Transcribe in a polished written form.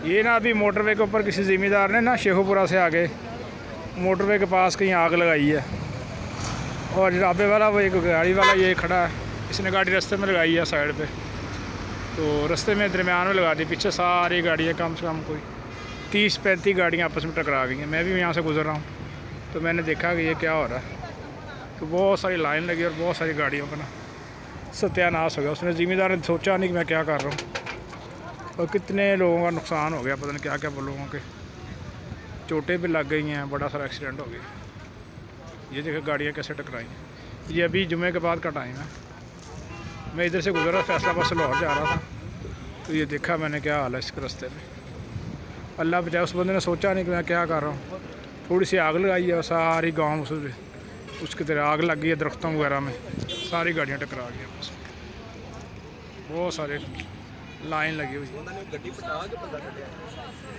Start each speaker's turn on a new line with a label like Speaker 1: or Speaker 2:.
Speaker 1: ये ना अभी मोटरवे के ऊपर किसी ज़िम्मेदार ने ना शेखुपुरा से आगे मोटरवे के पास कहीं आग लगाई है, और ढाबे वाला वो एक गाड़ी वाला ये खड़ा है, इसने गाड़ी रास्ते में लगाई है साइड पे, तो रास्ते में दरमियान में लगा दी। पीछे सारी गाड़ियाँ कम से कम कोई 30-35 गाड़ियाँ आपस में टकरा गई हैं। मैं भी यहाँ से गुजर रहा हूँ तो मैंने देखा कि ये क्या हो रहा है, तो बहुत सारी लाइन लगी और बहुत सारी गाड़ियों का ना सत्यानाश हो गया। उसने ज़िम्मेदार ने सोचा नहीं कि मैं क्या कर रहा हूँ, और कितने लोगों का नुकसान हो गया, पता नहीं क्या क्या लोगों के चोटें भी लग गई हैं, बड़ा सारा एक्सीडेंट हो गया। ये देखो गाड़ियाँ कैसे टकराई हैं। ये अभी जुमे के बाद का टाइम है, मैं इधर से गुजर रहा फैसलाबाद से लाहौर जा रहा था, तो ये देखा मैंने क्या हाल है इसके रास्ते में। अल्लाह बचाए, उस बंदे ने सोचा नहीं कि मैं क्या कर रहा हूँ। थोड़ी सी आग लगाई है, सारी गाँव उसकी तरह आग लग गई है, दरख्तों वगैरह में सारी गाड़ियाँ टकरा गई आपस में, बहुत सारे लाइन लगी हुई।